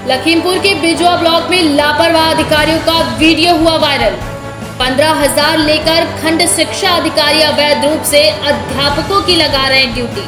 लखीमपुर के बिजवा ब्लॉक में लापरवाह अधिकारियों का वीडियो हुआ वायरल। 15,000 लेकर खंड शिक्षा अधिकारी अवैध रूप से अध्यापकों की लगा रहे हैं ड्यूटी।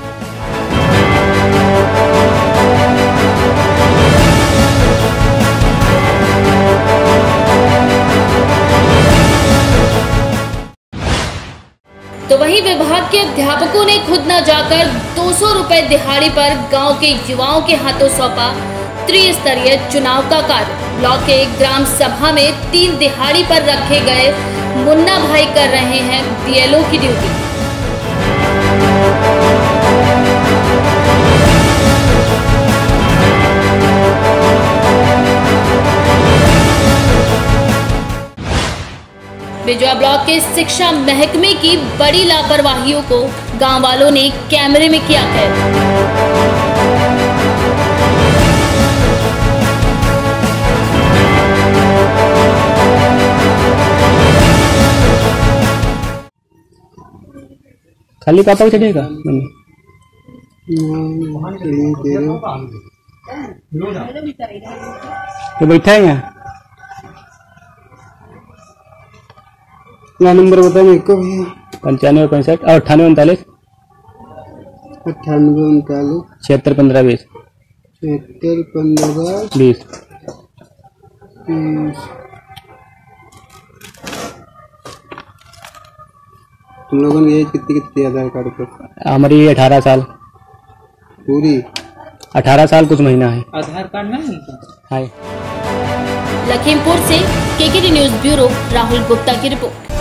तो वहीं विभाग के अध्यापकों ने खुद न जाकर 200 रुपए दिहाड़ी पर गांव के युवाओं के हाथों सौंपा त्रिस्तरीय चुनाव का कार्य। ब्लॉक के एक ग्राम सभा में 3 दिहाड़ी पर रखे गए मुन्ना भाई कर रहे हैं बीएलओ की ड्यूटी। बिजवा ब्लॉक के शिक्षा महकमे की बड़ी लापरवाहियों को गांव वालों ने कैमरे में किया कैद। खाली पापा को चढ़ेगा ये बैठा है यहाँ। नंबर बता मेरे को। 95 65 और 98 39 98 39 76 15 20 76 15 20। तुम लोगों ने एज कितनी कितनी आधार कार्ड पर? हमारी 18 साल पूरी 18 साल कुछ महीना है। आधार कार्ड नहीं है। लखीमपुर से KKD news bureau Rahul Gupta की रिपोर्ट।